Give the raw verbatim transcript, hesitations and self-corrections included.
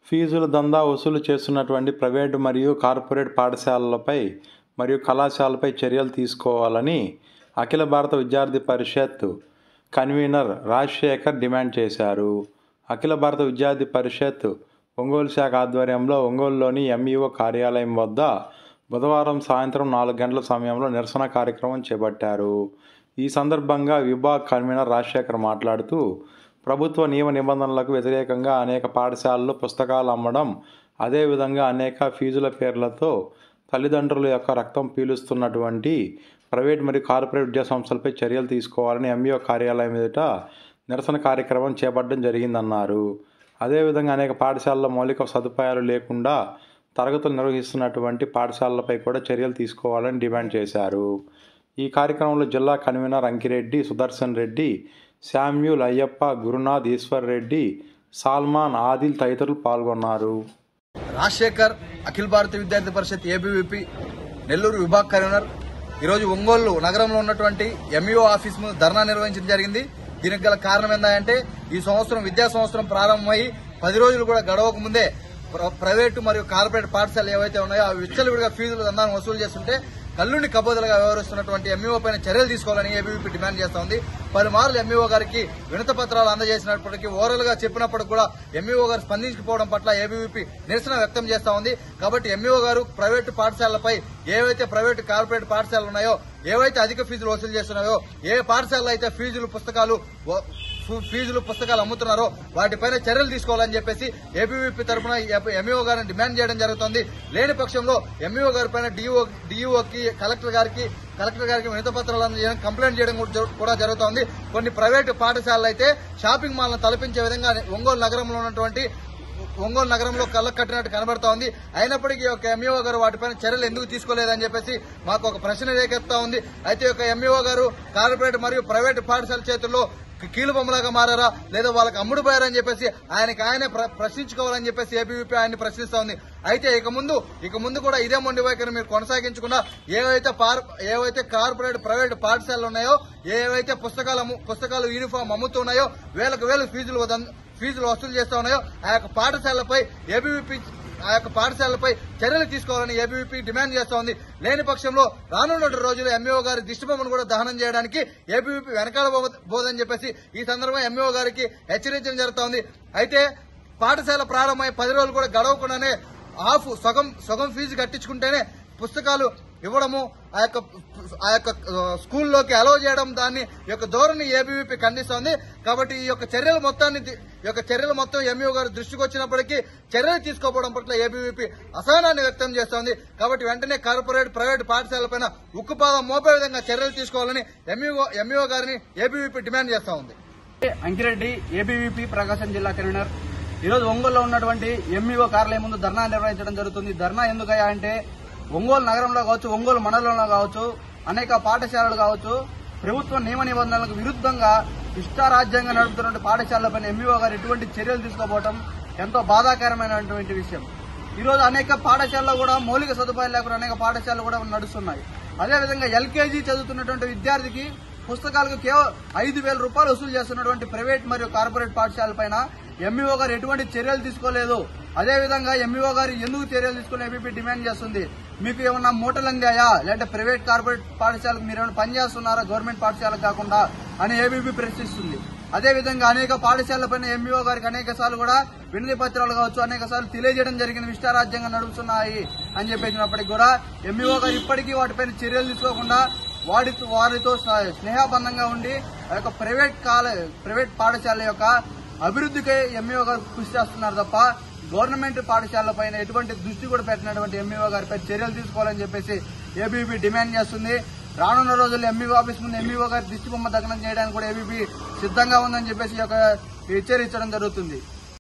ఫీజుల దందా వసూలు చేస్తున్నటువంటి ప్రైవేటు మరియు కార్పొరేట్ పాఠశాలలపై మరియు కళాశాలపై చర్యలు తీసుకోవాలని అఖిల భారత విద్యార్థి పరిషత్ కన్వీనర్ రాజశేఖర్ డిమాండ్ చేశారు. అఖిల భారత విద్యార్థి పరిషత్ ఒంగోలు శాఖ ఆధ్వర్యంలో ఒంగోలులోని ఎంఈఓ కార్యాలయం వద్ద బుధవారం సాయంత్రం నాలుగు గంటల సమయంలో నిరసన కార్యక్రమం చేపట్టారు. ఈ సందర్భంగా విభాగ్ కన్వీనర్ రాజశేఖర్ మాట్లాడుతూ, ప్రభుత్వ నియమ నిబంధనలకు వ్యతిరేకంగా అనేక పాఠశాలల్లో పుస్తకాలు అమ్మడం, అదేవిధంగా అనేక ఫీజుల పేర్లతో తల్లిదండ్రుల యొక్క రక్తం పీలుస్తున్నటువంటి ప్రైవేట్ మరియు కార్పొరేట్ విద్యా సంస్థలపై చర్యలు తీసుకోవాలని ఎంఈఓ కార్యాలయం ఎదుట నిరసన కార్యక్రమం చేపట్టడం జరిగిందన్నారు. అదేవిధంగా అనేక పాఠశాలల్లో మౌలిక సదుపాయాలు లేకుండా తరగతులు నిర్వహిస్తున్నటువంటి పాఠశాలలపై కూడా చర్యలు తీసుకోవాలని డిమాండ్ చేశారు. ఈ కార్యక్రమంలో జిల్లా కన్వీనర్ అంకిరెడ్డి, సుదర్శన్ రెడ్డి, శామ్యూల్, అయ్యప్ప, గురునాథ్, ఈశ్వర్ రెడ్డి, సాల్మాన్, ఆదిల్ తదితరులు పాల్గొన్నారు. రాజశేఖర్ అఖిల భారత విద్యార్థి పరిషత్ ఏబీవీపీ నెల్లూరు విభాగ్ కన్వీనర్ ఈరోజు ఒంగోలు నగరంలో ఉన్నటువంటి ఎంఈఓ ఆఫీస్ ముందు ధర్నా నిర్వహించడం జరిగింది. దీనికి గల కారణం ఏంటంటే ఈ సంవత్సరం విద్యా సంవత్సరం ప్రారంభమై పది రోజులు కూడా గడవక ముందే ప్రైవేటు మరియు కార్పొరేట్ పాఠశాలలు ఏవైతే ఉన్నాయో అవి విచ్చలవిడిగా ఫీజులు దందాన్ని వసూలు చేస్తుంటే కల్లుని కబోదలుగా వ్యవహరిస్తున్నటువంటి ఎంఈఓ పైన చర్యలు తీసుకోవాలని ఏబీవీపీ డిమాండ్ చేస్తా ఉంది. పలుమార్లు ఎంఈఓ గారికి వినతి పత్రాలు అందజేసినప్పటికీ ఓరల్ గా చెప్పినప్పటికీ కూడా ఎంఈఓ గారు స్పందించకపోవడం పట్ల ఏబీవీపీ నిరసన వ్యక్తం చేస్తా ఉంది. కాబట్టి ఎంఈఓ గారు ప్రైవేటు పాఠశాలలపై ఏవైతే ప్రైవేటు కార్పొరేట్ పాఠశాలలు ఉన్నాయో ఏవైతే అధిక ఫీజులు వసూలు చేస్తున్నాయో, ఏ పాఠశాలలో అయితే ఫీజులు పుస్తకాలు ఫీజులు పుస్తకాలు అమ్ముతున్నారో వాటిపైన చర్యలు తీసుకోవాలని చెప్పేసి ఏబీవీపీ తరఫున ఎంఈఓ గారిని డిమాండ్ చేయడం జరుగుతోంది. లేని పక్షంలో ఎంఈఓ గారి పైన డిఈఓ డిఈఓకి కలెక్టర్ గారికి కలెక్టర్ గారికి వినతి పత్రాలు అందజేయడం, కంప్లైంట్ చేయడం కూడా జరుగుతోంది. కొన్ని ప్రైవేటు పాఠశాలలు అయితే షాపింగ్ మాల్ను తలపించే విధంగా ఒంగోలు నగరంలో ఉన్నటువంటి ఒంగోలు నగరంలో కళ్ళకు కట్టినట్టు కనబడతా ఉంది. అయినప్పటికీ ఒక ఎంఈఓ గారు వాటిపైన చర్యలు ఎందుకు తీసుకోలేదని చెప్పేసి మాకు ఒక ప్రశ్న రేకెత్తా ఉంది. అయితే ఒక ఎంఈఓ గారు కార్పొరేట్ మరియు ప్రైవేటు పాఠశాల చేతుల్లో కీలుబొమ్మలాగా మారారా లేదా వాళ్ళకి అమ్ముడు పోయారని చెప్పేసి ఆయనకి ఆయనే ప్రశ్నించుకోవాలని చెప్పేసి ఏబీవీపీ ఆయన్ని ప్రశ్నిస్తా ఉంది. అయితే ఇక ముందు ఇక ముందు కూడా ఇదే మొండి వైఖరి మీరు కొనసాగించకుండా ఏవైతే ఏవైతే కార్పొరేట్ ప్రైవేట్ పాఠశాలలు ఉన్నాయో, ఏవైతే పుస్తకాలు పుస్తకాలు యూనిఫామ్ అమ్ముతున్నాయో, వేలకు వేలు ఫీజులు ఫీజులు వసూలు చేస్తా ఉన్నాయో ఆ యొక్క పాఠశాలపై ఏబీవీపీ ఆ యొక్క పాఠశాలపై చర్యలు తీసుకోవాలని ఏబీవీపీ డిమాండ్ చేస్తా ఉంది. లేని పక్షంలో రానున్న రోజుల్లో ఎంఈఓ గారి దిష్టిబొమ్మను కూడా దహనం చేయడానికి ఏబీవీపీ వెనకాల పోదని చెప్పేసి ఈ సందర్భంగా ఎంఈఓ గారికి హెచ్చరించడం జరుగుతా ఉంది. అయితే పాఠశాల ప్రారంభమై పది రోజులు కూడా గడవకుండానే హాఫ్ సగం సగం ఫీజు కట్టించుకుంటేనే పుస్తకాలు ఇవ్వడము, ఆ యొక్క ఆ యొక్క స్కూల్లోకి అలౌ చేయడం, దాన్ని ఈ యొక్క ధోరణి ఏబీవీపీ ఖండిస్తోంది. కాబట్టి ఈ యొక్క చర్యలు మొత్తాన్ని ఈ యొక్క చర్యలు మొత్తం ఎంఈఓ గారు దృష్టికి వచ్చినప్పటికీ చర్యలు తీసుకోవడం పట్ల ఏబీవీపీ అసహనాన్ని వ్యక్తం చేస్తోంది. కాబట్టి వెంటనే కార్పొరేట్ ప్రైవేట్ పాఠశాలపైన ఉక్కుపాదం మోపే విధంగా చర్యలు తీసుకోవాలని ఎంఈఓ ఎంఈఓ గారిని ఏబీవీపీ డిమాండ్ చేస్తా ఉంది. అంకిరెడ్డి, ఏబీవీపీ ప్రకాశం జిల్లా కన్వీనర్. ఈరోజు ఒంగోలులో ఉన్నటువంటి ఎంఈఓ కార్యాలయం ముందు ధర్నా నిర్వహించడం జరుగుతుంది. ధర్నా ఎందుకయ్యా అంటే ఒంగోలు నగరంలో కావచ్చు, ఒంగోలు మండలంలో కావచ్చు, అనేక పాఠశాలలు కావచ్చు, ప్రభుత్వ నియమ నిబంధనలకు విరుద్ధంగా ఇష్టారాజ్యంగా నడుపుతున్న పాఠశాలలపైన ఎంఈఓ గారు ఎటువంటి చర్యలు తీసుకోవడం ఎంతో బాధాకరమైనటువంటి విషయం. ఈరోజు అనేక పాఠశాలలో కూడా మౌలిక సదుపాయాలు లేకుండా అనేక పాఠశాలలు కూడా నడుస్తున్నాయి. అదేవిధంగా ఎల్కేజీ చదువుతున్నటువంటి విద్యార్థికి పుస్తకాలకు కేవలం ఐదు వేల రూపాయలు వసూలు చేస్తున్నటువంటి ప్రైవేట్ మరియు కార్పొరేట్ పాఠశాలపైన ఎంఈఓ గారు ఎటువంటి చర్యలు తీసుకోలేదు. అదేవిధంగా ఎంఈఓ గారు ఎందుకు చర్యలు తీసుకుని ఏబీవీపీ డిమాండ్ చేస్తుంది, మీకు ఏమన్నా మూటలు అందాయా లేదంటే ప్రైవేట్ కార్పొరేట్ పాఠశాలకు మీరు ఏమైనా పనిచేస్తున్నారా గవర్నమెంట్ పాఠశాలకు కాకుండా అని ఏబీవీపీ ప్రశ్నిస్తుంది. అదేవిధంగా అనేక పాఠశాలలపైన ఎంఈఓ గారికి అనేక సార్లు కూడా వినతి పత్రాలు కావచ్చు అనేక సార్లు తెలియజేయడం జరిగిన ఇష్టారాజ్యంగా నడుస్తున్నాయి అని చెప్పేసినప్పటికీ కూడా ఎంఈఓ గారు ఇప్పటికీ వాటిపైన చర్యలు తీసుకోకుండా వాటితో వారితో స్నేహబంధంగా ఉండి ఆ యొక్క ప్రైవేట్ కాలేజ్ ప్రైవేట్ పాఠశాల యొక్క అభివృద్ధికి ఎంఈఓ గారు కృషి చేస్తున్నారు తప్ప గవర్నమెంట్ పాఠశాలపైన ఎటువంటి దృష్టి కూడా పెట్టినటువంటి ఎంఈఓ గారిపై చర్యలు తీసుకోవాలని చెప్పేసి ఏబీవీపీ డిమాండ్ చేస్తుంది. రానున్న రోజుల్లో ఎంఈఓ ఆఫీస్ ముందు ఎంఈఓ గారి దిష్టి బొమ్మ దగ్నం చేయడానికి కూడా ఏబీవీపీ సిద్ధంగా ఉందని చెప్పేసి హెచ్చరించడం జరుగుతుంది.